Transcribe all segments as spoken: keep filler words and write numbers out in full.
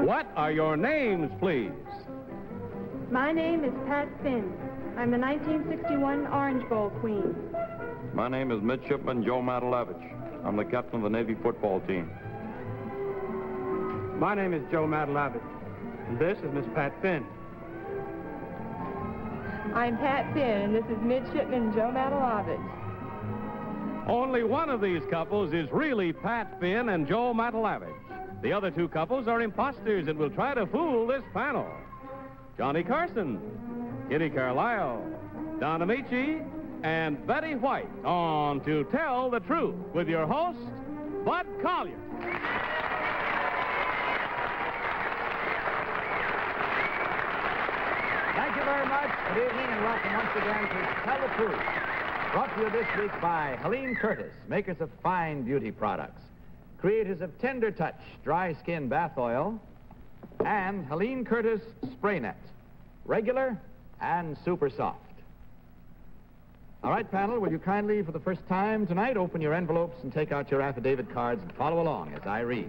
What are your names, please? My name is Pat Finn. I'm the nineteen sixty-one Orange Bowl queen. My name is Midshipman Joe Matalevich. I'm the captain of the Navy football team. My name is Joe Matalevich, and this is Miss Pat Finn. I'm Pat Finn, and this is Midshipman Joe Matalevich. Only one of these couples is really Pat Finn and Joe Matalevich. The other two couples are imposters and will try to fool this panel. Johnny Carson, Kitty Carlisle, Don Ameche, and Betty White on To Tell the Truth with your host, Bud Collier. Thank you very much. Good evening and welcome once again to Tell the Truth. Brought to you this week by Helene Curtis, makers of fine beauty products, creators of Tender Touch Dry Skin Bath Oil, and Helene Curtis Spray Net, regular and super soft. All right, panel, will you kindly, for the first time tonight, open your envelopes and take out your affidavit cards and follow along as I read.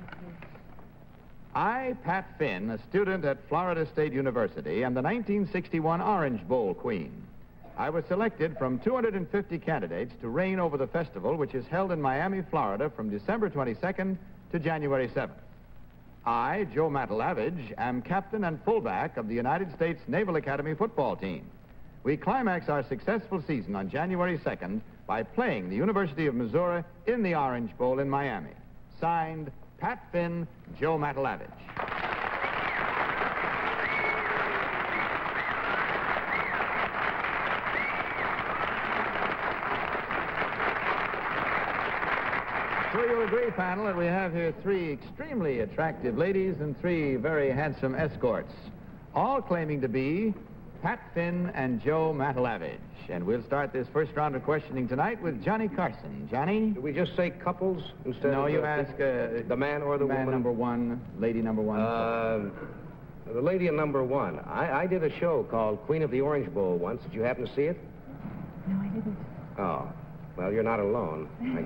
I, Pat Finn, a student at Florida State University, am the nineteen sixty-one Orange Bowl queen. I was selected from two hundred fifty candidates to reign over the festival, which is held in Miami, Florida, from December twenty-second to January seventh. I, Joe Matalevich, am captain and fullback of the United States Naval Academy football team. We climax our successful season on January second by playing the University of Missouri in the Orange Bowl in Miami. Signed, Pat Finn, Joe Matalevich. So you'll agree, panel, that we have here three extremely attractive ladies and three very handsome escorts, all claiming to be Pat Finn and Joe Matalevich. And we'll start this first round of questioning tonight with Johnny Carson. Johnny? Do we just say couples instead no, of... No, you uh, ask... Uh, the man or the man woman? number one, lady number one. Uh, the lady in number one. I, I did a show called Queen of the Orange Bowl once. Did you happen to see it? No, I didn't. Oh. Well, you're not alone, I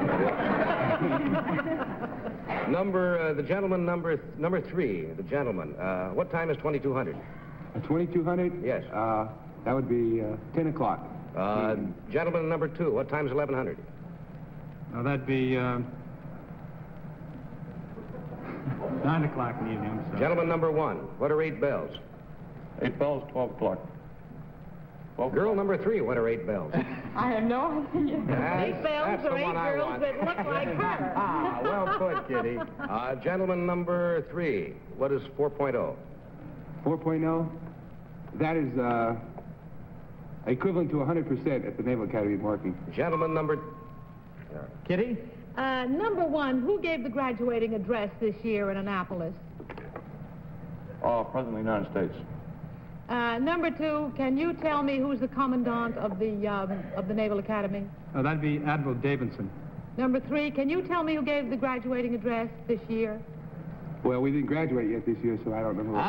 guess. number... Uh, the gentleman number th number three. The gentleman. Uh, what time is twenty-two hundred? twenty-two hundred? Yes. Uh, that would be uh, ten o'clock. Uh, gentleman number two, what time is eleven hundred? Now, that'd be uh, nine o'clock in the evening. So. Gentleman number one, what are eight bells? Eight bells, twelve o'clock. Girl number three, what are eight bells? I have no idea. That's, eight bells or eight girls that look like her. Ah, well put, Kitty. Uh, gentleman number three, what is four point oh? four point oh? That is uh, equivalent to one hundred percent at the Naval Academy of Marking. Gentleman number... Kitty? Uh, number one, who gave the graduating address this year in Annapolis? Oh, President of the United States. Uh, number two, can you tell me who's the commandant of the, um, of the Naval Academy? Uh, that'd be Admiral Davidson. Number three, can you tell me who gave the graduating address this year? Well, we didn't graduate yet this year, so I don't know who.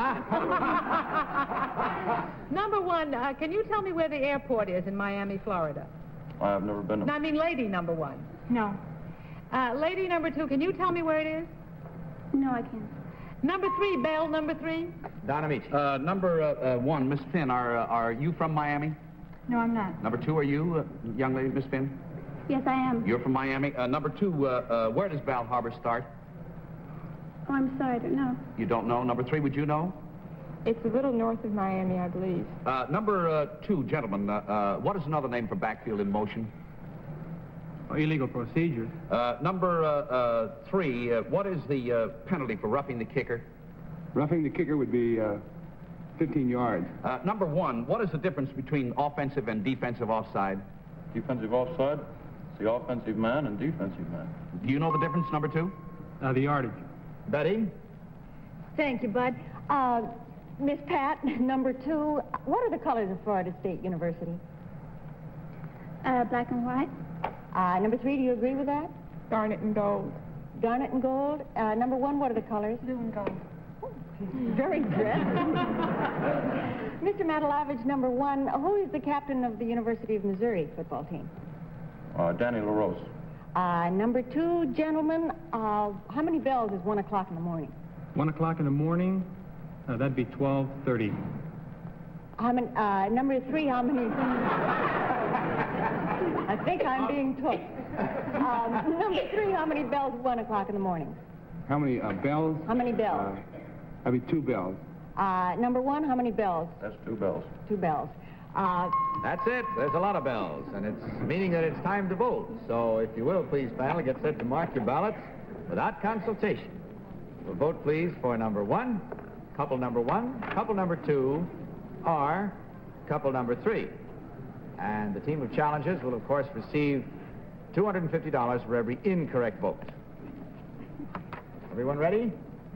Ah. Number one, uh, can you tell me where the airport is in Miami, Florida? I have never been. No, I mean lady number one. No. Uh, lady number two, can you tell me where it is? No, I can't. Number three, bell number three. Don Ameche. Uh, number uh, uh, one, Miss Finn, are, uh, are you from Miami? No, I'm not. Number two, are you, uh, young lady, Miss Finn? Yes, I am. You're from Miami. Uh, number two, uh, uh, where does Bal Harbor start? Oh, I'm sorry, I don't know. You don't know. Number three, would you know? It's a little north of Miami, I believe. Uh, number uh, two, gentlemen, uh, uh, what is another name for backfield in motion? Oh, illegal procedure. Uh, number uh, uh, three, uh, what is the uh, penalty for roughing the kicker? Roughing the kicker would be uh, fifteen yards. Uh, number one, what is the difference between offensive and defensive offside? Defensive offside, it's the offensive man and defensive man. Do you know the difference, number two? Uh, the yardage. Betty? Thank you, Bud. Uh, Miss Pat, number two, what are the colors of Florida State University? Uh, black and white. Uh, number three, do you agree with that? Garnet and gold. Garnet and gold. Uh, number one, what are the colors? Blue and gold. Very dressed. Mister Matalevich, number one, who is the captain of the University of Missouri football team? Uh, Danny LaRose. Uh, number two, gentlemen, uh, how many bells is one o'clock in the morning? One o'clock in the morning, uh, that'd be twelve thirty. How many, uh, number three, how many? I think I'm being took. Um, number three, how many bells at one o'clock in the morning? How many uh, bells? How many bells? Uh, that'd be two bells. Uh, number one, how many bells? That's two bells. Two bells. Uh, That's it. There's a lot of bells, and it's meaning that it's time to vote. So if you will, please, panel, get set to mark your ballots without consultation. We'll vote, please, for number one, couple number one, couple number two, or couple number three. And the team of challengers will, of course, receive two hundred fifty dollars for every incorrect vote. Everyone ready?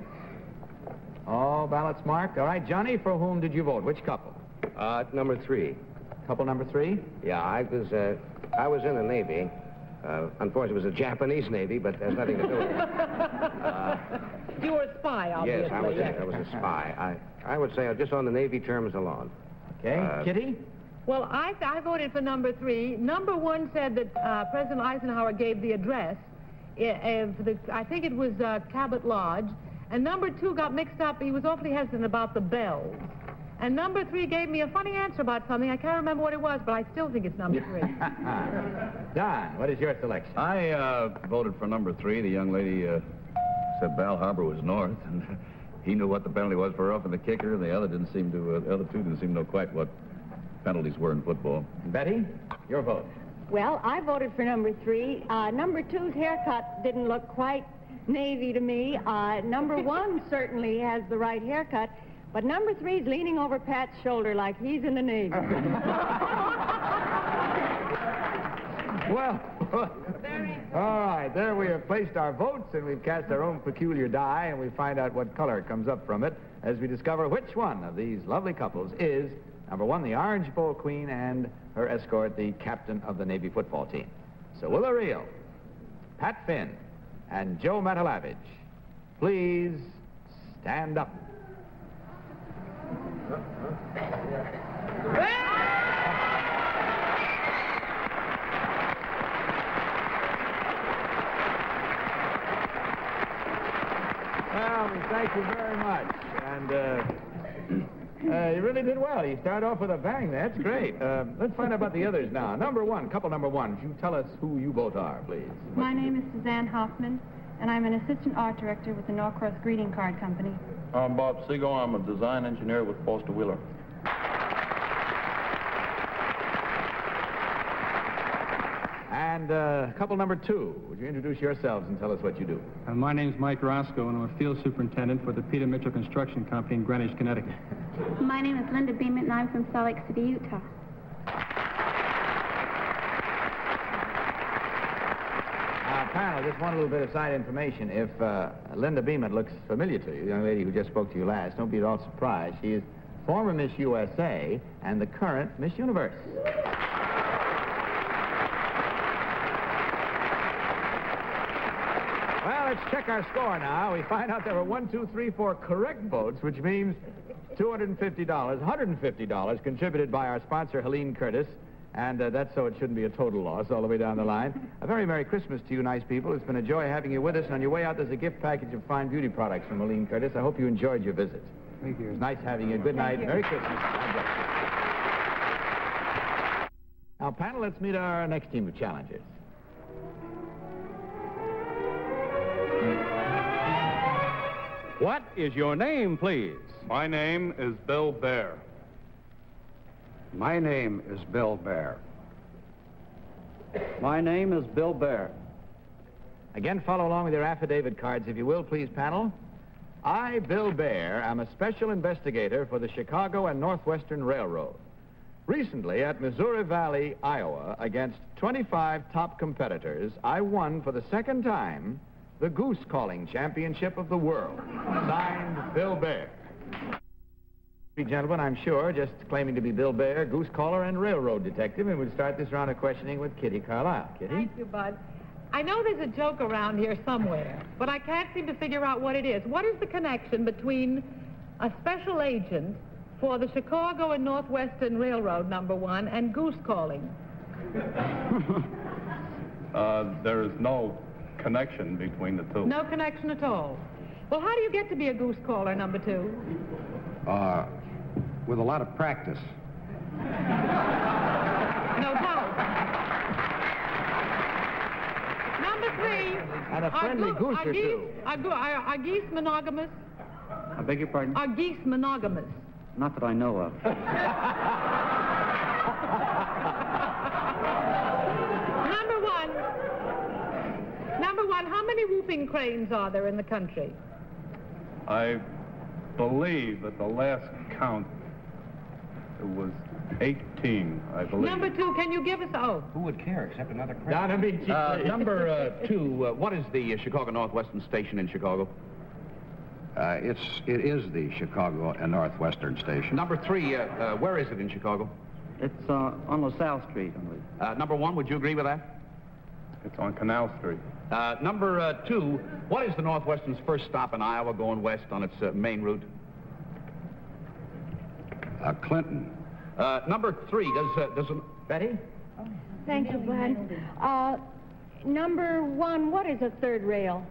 All ballots marked. All right, Johnny, for whom did you vote? Which couple? Uh, number three. Couple number three? Yeah, I was, uh, I was in the Navy. Uh, unfortunately, it was a Japanese Navy, but there's nothing to do with it. Uh, You were a spy, obviously. yes, I was, a, I was a spy. I, I would say just on the Navy terms alone. Okay. Uh, Kitty? Well, I, I voted for number three. Number one said that uh, President Eisenhower gave the address. Uh, of the, I think it was uh, Cabot Lodge. And number two got mixed up. He was awfully hesitant about the bells. And number three gave me a funny answer about something. I can't remember what it was, but I still think it's number three. Don, what is your selection? I uh, voted for number three. The young lady uh, said Bal Harbor was north, and he knew what the penalty was for roughing the kicker, and the other didn't seem to. Uh, the other two didn't seem to know quite what penalties were in football. Betty, your vote. well, I voted for number three. Uh, number two's haircut didn't look quite Navy to me. Uh, number one certainly has the right haircut, but number three's leaning over Pat's shoulder like he's in the Navy. Well, all right, there we have placed our votes, and we've cast our own peculiar die, and we find out what color comes up from it as we discover which one of these lovely couples is, number one, the Orange Bowl Queen, and her escort, the captain of the Navy football team. So will the real Pat Finn and Joe Matalavich please stand up? Well, we thank you very much. And uh, uh, you really did well. You started off with a bang. That's great. Uh, let's find out about the others now. Number one, couple number one. Would you tell us who you both are, please? My name is Suzanne Hoffman, and I'm an assistant art director with the Norcross Greeting Card Company. I'm Bob Siegel. I'm a design engineer with Foster Wheeler. And uh, couple number two, would you introduce yourselves and tell us what you do? Uh, my name's Mike Roscoe, and I'm a field superintendent for the Peter Mitchell Construction Company in Greenwich, Connecticut. My name is Linda Beeman, and I'm from Salt Lake City, Utah. Uh, panel, just one little bit of side information. If uh, Linda Beeman looks familiar to you, the young lady who just spoke to you last, don't be at all surprised. She is former Miss U S A and the current Miss Universe. Well, let's check our score now. We find out there were one, two, three, four correct votes, which means two hundred fifty dollars, one hundred fifty dollars contributed by our sponsor, Helene Curtis. And uh, that's so it shouldn't be a total loss all the way down the line. A very Merry Christmas to you, nice people. It's been a joy having you with us. And on your way out, there's a gift package of fine beauty products from Helene Curtis. I hope you enjoyed your visit. Thank you. It's nice having you. Good night. Merry Christmas. God bless you. Now, panel, let's meet our next team of challengers. What is your name, please? My name is Bill Bear. My name is Bill Bear. My name is Bill Bear. Again, follow along with your affidavit cards, if you will, please, panel. I, Bill Bear, am a special investigator for the Chicago and Northwestern Railroad. Recently, at Missouri Valley, Iowa, against twenty-five top competitors, I won for the second time the Goose Calling Championship of the World. Signed, Bill Bear. Gentlemen, I'm sure, just claiming to be Bill Bear, goose caller, and railroad detective, and we'll start this round of questioning with Kitty Carlisle. Kitty? Thank you, Bud. I know there's a joke around here somewhere, but I can't seem to figure out what it is. What is the connection between a special agent for the Chicago and Northwestern Railroad, number one, and goose calling? uh, there is no connection between the two. No connection at all. Well, how do you get to be a goose caller, number two? Uh, with a lot of practice. No doubt. Number three. And a friendly are goose are or geese, two. Are, go- are, are geese monogamous? I beg your pardon? Are geese monogamous? Not that I know of. Number one. Number one, how many whooping cranes are there in the country? I believe at the last count it was eighteen, I believe. Number two, can you give us, oh. Who would care except another crane? Don Ameche, Uh, please. number uh, two, uh, what is the uh, Chicago Northwestern Station in Chicago? Uh, it's, it is the Chicago and Northwestern Station. Number three, uh, uh, where is it in Chicago? It's uh, on LaSalle Street, I believe. Uh, number one, would you agree with that? It's on Canal Street. Uh, number uh, two, what is the Northwestern's first stop in Iowa going west on its uh, main route? Uh, Clinton. Uh, number three, does, uh, does a... Betty? Thank you, Bud. Uh, number one, what is a third rail?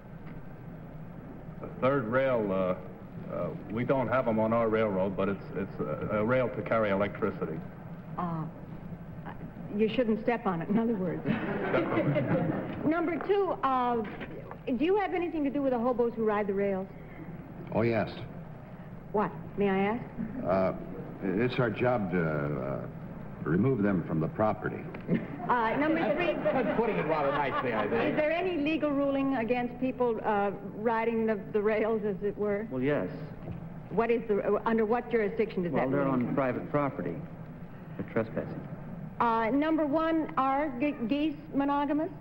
The third rail, uh, uh, we don't have them on our railroad, but it's, it's a, a rail to carry electricity. Uh, you shouldn't step on it, in other words. Number two, uh, do you have anything to do with the hobos who ride the rails? Oh, yes. What, may I ask? Uh, it's our job to uh, remove them from the property. Uh, number three, That's putting it rather nicely, I is think. there any legal ruling against people uh, riding the, the rails, as it were? Well, yes. What is the, uh, under what jurisdiction does Well, that they're ruling on private property. They're trespassing. Uh, number one, are ge- geese monogamous?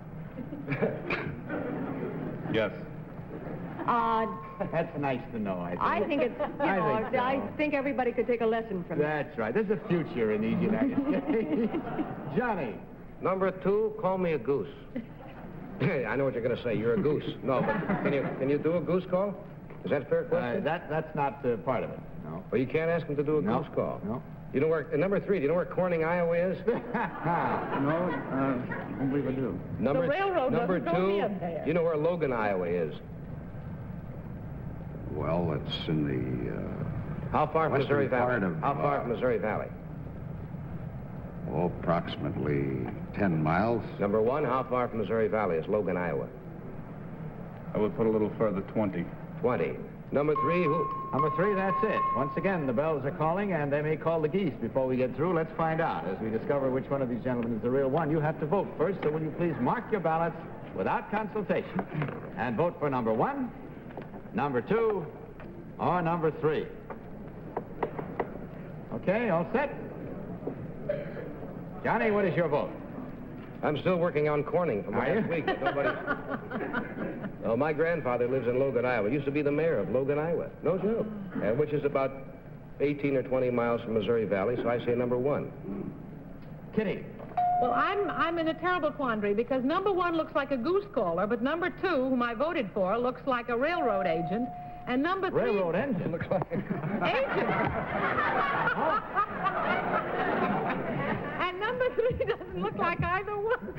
Yes. Uh, That's nice to know, I think. I think it's, you I know, think so. I think everybody could take a lesson from that. That's right. There's a future in these United States. Johnny. Number two, call me a goose. I know what you're going to say. You're a goose. No, but can you can you do a goose call? Is that a fair Uh, question? that, that's not uh, part of it, no. Well, you can't ask him to do a No. goose call. No. You know where? uh, number three. Do you know where Corning, Iowa is? No, uh, I don't believe I do. Number railroad Number doesn't go two. near there. You know where Logan, Iowa is? Well, it's in the... Uh, How far from Western Missouri Valley? part of, How far uh, from Missouri Valley? oh, approximately ten miles. Number one. How far from Missouri Valley is Logan, Iowa? I would put a little further, twenty. Twenty. Number three. Who? Number three, that's it. Once again, the bells are calling, and they may call the geese before we get through. Let's find out as we discover which one of these gentlemen is the real one. You have to vote first, so will you please mark your ballots without consultation and vote for number one, number two, or number three. Okay, all set? Johnny, what is your vote? I'm still working on Corning from Are last you? week, but nobody's... Oh, my grandfather lives in Logan, Iowa. Used to be the mayor of Logan, Iowa. No joke. Uh, which is about eighteen or twenty miles from Missouri Valley, so I say number one. Kitty. Well, I'm, I'm in a terrible quandary because number one looks like a goose caller, but number two, whom I voted for, looks like a railroad agent, and number three... Railroad engine looks like... Agent! And number three doesn't look like either one.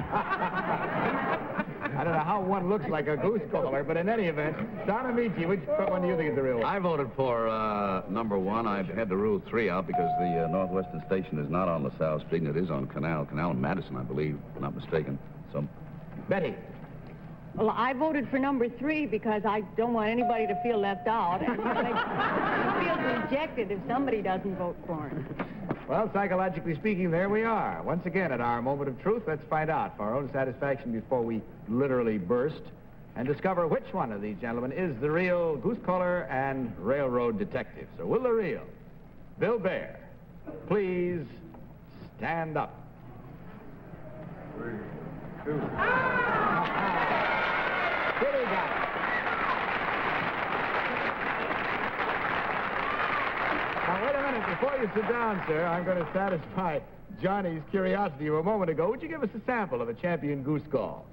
I don't know how one looks like a goose caller, but in any event, Don Ameche, which one do you think is the real one? I voted for uh, number one. I had to rule three out because the uh, Northwestern Station is not on LaSalle Street, and it is on Canal. Canal and Madison, I believe, if I'm not mistaken. So, Betty. Well, I voted for number three because I don't want anybody to feel left out. And he feels rejected if somebody doesn't vote for him. Well, psychologically speaking, there we are. Once again, at our moment of truth, let's find out for our own satisfaction before we literally burst and discover which one of these gentlemen is the real goose caller and railroad detective. So will the real Bill Bear please stand up? Three, two. Kitty got it. Now, wait a minute. Before you sit down, sir, I'm going to satisfy Johnny's curiosity of a moment ago. Would you give us a sample of a champion goose call?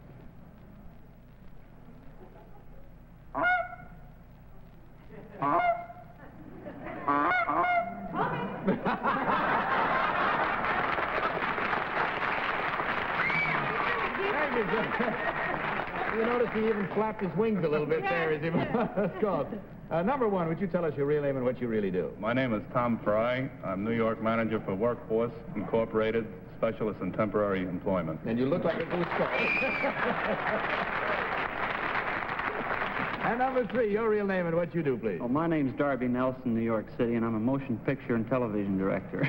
Thank you, sir. You notice he even flapped his wings a little bit there as he was called. Uh, number one, would you tell us your real name and what you really do? My name is Tom Fry. I'm New York manager for Workforce Incorporated, specialist in temporary employment. And you look like a goose skull. And number three, your real name and what you do, please. Well, my name's Darby Nelson, New York City, and I'm a motion picture and television director.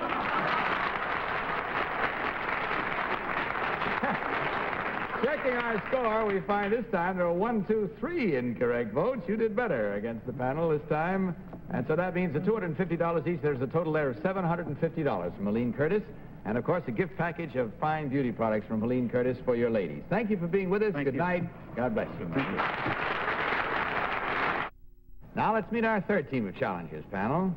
Checking our score, we find this time there are one, two, three incorrect votes. You did better against the panel this time. And so that means the two hundred fifty dollars each. There's a total there of seven hundred fifty dollars from Helene Curtis. And, of course, a gift package of fine beauty products from Helene Curtis for your ladies. Thank you for being with us. Thank Good you. night. God bless you. Thank you. Now let's meet our third team of challengers, panel.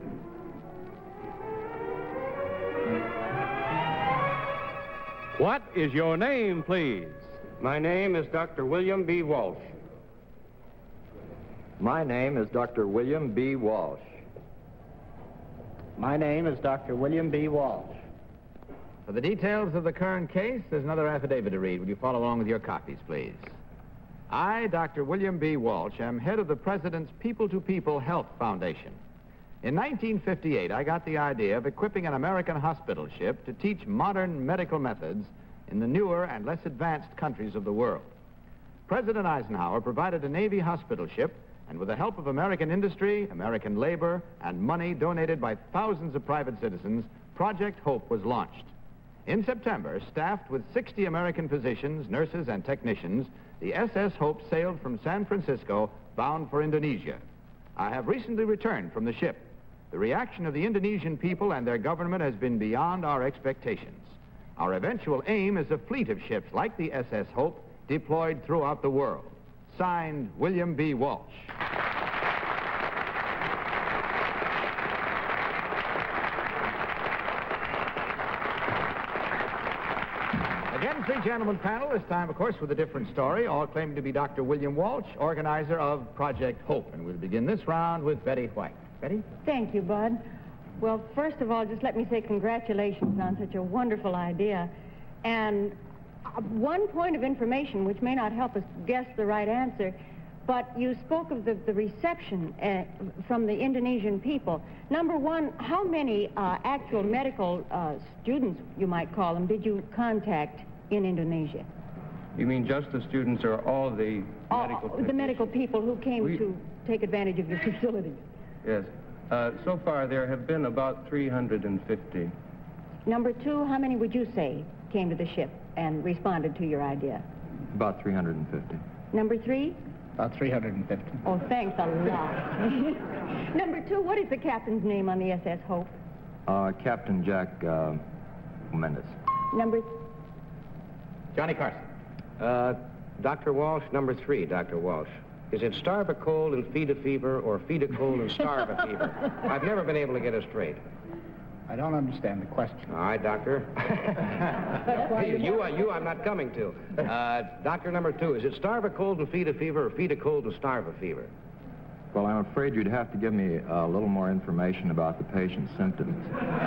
What is your name, please? My name is Doctor William B. Walsh. My name is Doctor William B. Walsh. My name is Doctor William B. Walsh. For the details of the current case, there's another affidavit to read. Would you follow along with your copies, please? I, Doctor William B. Walsh, am head of the President's People-to-People Health Foundation. In nineteen fifty-eight, I got the idea of equipping an American hospital ship to teach modern medical methods in the newer and less advanced countries of the world. President Eisenhower provided a Navy hospital ship, and with the help of American industry, American labor, and money donated by thousands of private citizens, Project Hope was launched. In September, staffed with sixty American physicians, nurses, and technicians, the S S Hope sailed from San Francisco, bound for Indonesia. I have recently returned from the ship. The reaction of the Indonesian people and their government has been beyond our expectations. Our eventual aim is a fleet of ships like the S S Hope deployed throughout the world. Signed, William B. Walsh. Again, three gentlemen panel, this time, of course, with a different story, all claiming to be Doctor William Walsh, organizer of Project Hope. And we'll begin this round with Betty White. Betty? Thank you, Bud. Well, first of all, just let me say congratulations on such a wonderful idea. And uh, one point of information, which may not help us guess the right answer, but you spoke of the, the reception uh, from the Indonesian people. Number one, how many uh, actual medical uh, students, you might call them, did you contact in Indonesia? You mean just the students or all the medical Uh, the medical people who came We- to take advantage of your facilities. Yes. Uh, so far, there have been about three hundred fifty. Number two, how many would you say came to the ship and responded to your idea? About three hundred fifty. Number three? About three hundred fifty. Oh, thanks a lot. Number two, what is the captain's name on the S S Hope? Uh, Captain Jack uh, Mendes. Number... Johnny Carson. Uh, Doctor Walsh, number three, Doctor Walsh. Is it starve a cold and feed a fever, or feed a cold and starve a fever? I've never been able to get it straight. I don't understand the question. All right, Doctor. you, uh, you, I'm not coming to. Uh, doctor number two, is it starve a cold and feed a fever, or feed a cold and starve a fever? Well, I'm afraid you'd have to give me a little more information about the patient's symptoms.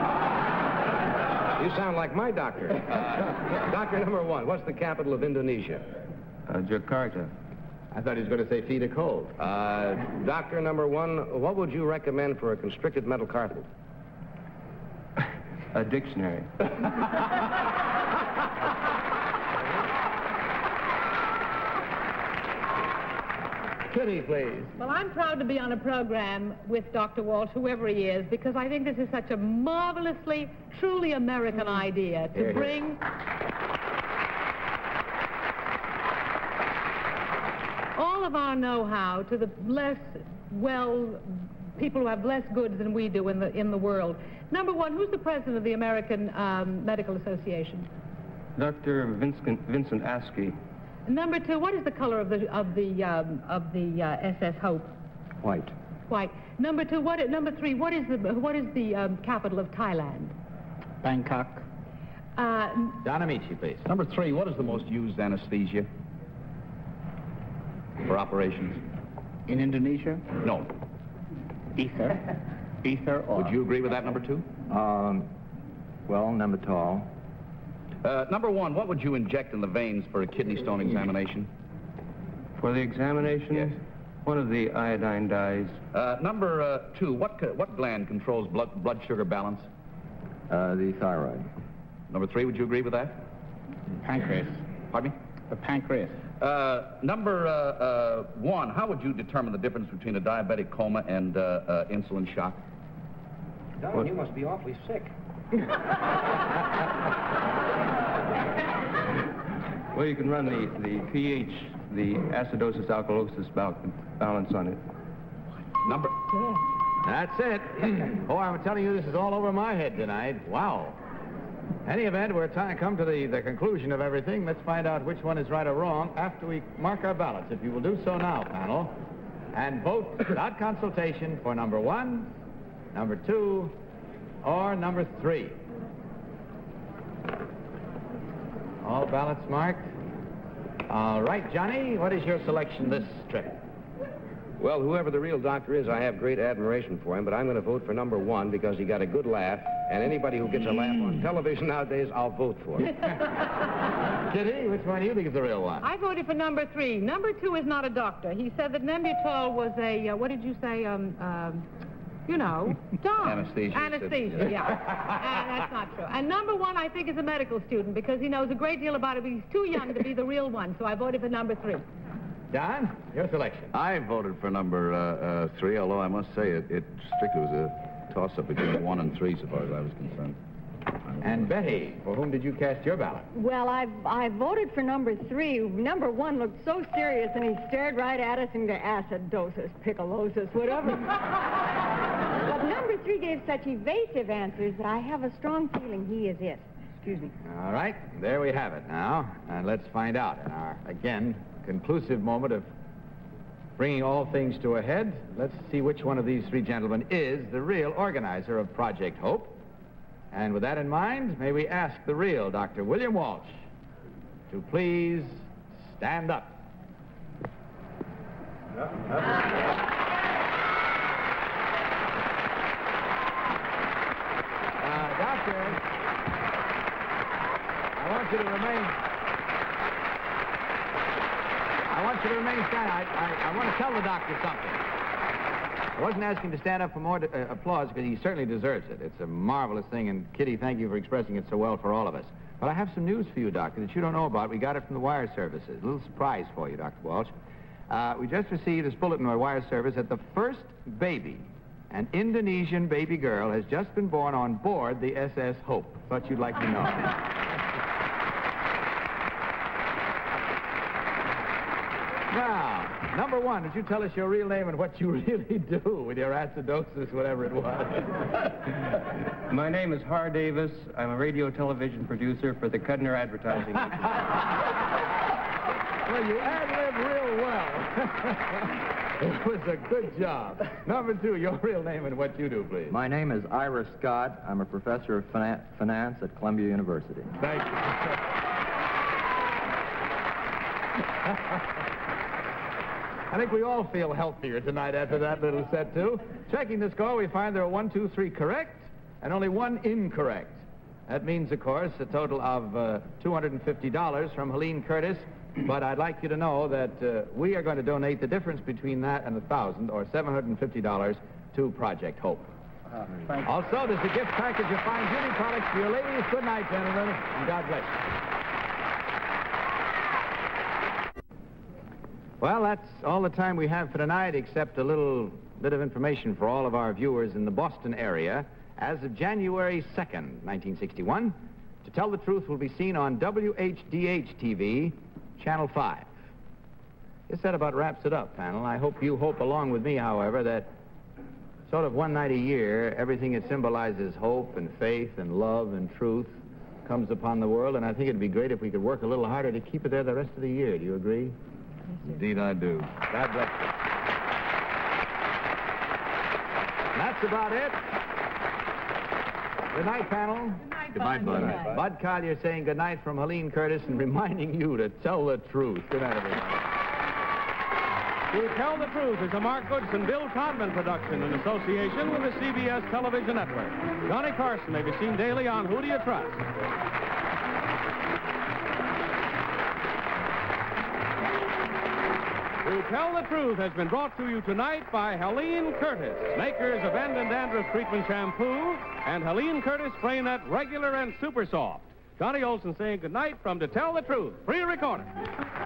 You sound like my doctor. Uh, doctor number one, what's the capital of Indonesia? Uh, Jakarta. I thought he was going to say feed a cold. Uh, doctor number one, what would you recommend for a constricted mental carpet? A dictionary. Kitty, please. Well, I'm proud to be on a program with Doctor Walsh, whoever he is, because I think this is such a marvelously, truly American idea to Here, here. bring all of our know-how to the less well people who have less goods than we do in the in the world. Number one, who's the president of the American um, Medical Association? Doctor Vincent, Vincent Askey. Number two, what is the color of the of the um, of the uh, S S Hope? White. White. Number two, what? Number three, what is the what is the um, capital of Thailand? Bangkok. Uh, Don Ameche, please. Number three, what is the most used anesthesia for operations? In Indonesia? No. Ether. Ether or... Would you agree with that, number two? Um, well, Nematol. Uh, number one, what would you inject in the veins for a kidney stone examination? For the examination? Yes. One of the iodine dyes. Uh, number uh, two, what, co- what gland controls blood, blood sugar balance? Uh, the thyroid. Number three, would you agree with that? Pancreas. Pardon me? The pancreas. Uh, number uh, uh, one, how would you determine the difference between a diabetic coma and uh, uh, insulin shock? Don, you must be awfully sick. Well, you can run the, the pH, the acidosis-alkalosis bal- balance on it. Number... That's it. Oh, I'm telling you, this is all over my head tonight. Wow. Any event, we're trying to come to the, the conclusion of everything. Let's find out which one is right or wrong after we mark our ballots. If you will do so now, panel, and vote without consultation for number one, number two, or number three. All ballots marked. All right, Johnny, what is your selection this trip? Well, whoever the real doctor is, I have great admiration for him, but I'm going to vote for number one because he got a good laugh, and anybody who gets a laugh on television nowadays, I'll vote for. Kitty, which one do you think is the real one? I voted for number three. Number two is not a doctor. He said that Nembutal was a, uh, what did you say, um, um, you know, Tom. Anesthesia. Anesthesia, yeah. And that's not true. And number one, I think, is a medical student because he knows a great deal about it, but he's too young to be the real one, so I voted for number three. Don, your selection. I voted for number uh, uh, three, although I must say it, it strictly was a toss-up between one and three, so far as I was concerned. And Betty, for whom did you cast your ballot? Well, I I voted for number three. Number one looked so serious, and he stared right at us into acidosis, piccolosis, whatever. But number three gave such evasive answers that I have a strong feeling he is it. Excuse me. All right, there we have it now. And let's find out in our, again, conclusive moment of bringing all things to a head. Let's see which one of these three gentlemen is the real organizer of Project Hope. And with that in mind, may we ask the real Doctor William Walsh to please stand up. Uh, doctor, I want you to remain... I want you to remain standing. I, I, I want to tell the doctor something. I wasn't asking to stand up for more uh, applause because he certainly deserves it. It's a marvelous thing, and Kitty, thank you for expressing it so well for all of us. But I have some news for you, Doctor, that you don't know about. We got it from the wire services. A little surprise for you, Doctor Walsh. Uh, we just received this bulletin by wire service that the first baby, an Indonesian baby girl, has just been born on board the S S Hope. Thought you'd like to know. Now, number one, did you tell us your real name and what you really do with your acidosis, whatever it was? My name is Har Davis. I'm a radio television producer for the Cudner Advertising Agency. Well, you ad-libbed real well. It was a good job. Number two, your real name and what you do, please. My name is Ira Scott. I'm a professor of finan- finance at Columbia University. Thank you. I think we all feel healthier tonight after that little set, too. Checking the score, we find there are one, two, three correct, and only one incorrect. That means, of course, a total of uh, two hundred fifty dollars from Helene Curtis, but I'd like you to know that uh, we are going to donate the difference between that and one thousand dollars, or seven hundred fifty dollars, to Project Hope. Uh, thank you. Also, there's a gift package of fine beauty products for your ladies. Good night, gentlemen, and God bless you. Well, that's all the time we have for tonight, except a little bit of information for all of our viewers in the Boston area. As of January second, nineteen sixty-one, To Tell the Truth will be seen on W H D H T V, Channel five. This that about wraps it up, panel. I hope you hope along with me, however, that sort of one night a year, everything that symbolizes hope and faith and love and truth comes upon the world, and I think it'd be great if we could work a little harder to keep it there the rest of the year. Do you agree? Indeed, I do. God bless you. That's about it. Good night, panel. Good night, Bud. Good night. Bud Collier saying good night from Helene Curtis and reminding you to tell the truth. Good night, everybody. To Tell the Truth is a Mark Goodson, Bill Codman production in association with the C B S television network. Johnny Carson may be seen daily on Who Do You Trust? To Tell the Truth has been brought to you tonight by Helene Curtis, makers of End and Dandruff Treatment Shampoo, and Helene Curtis Spray Net Regular and Super Soft. Johnny Olson saying goodnight from To Tell the Truth, pre-recorded.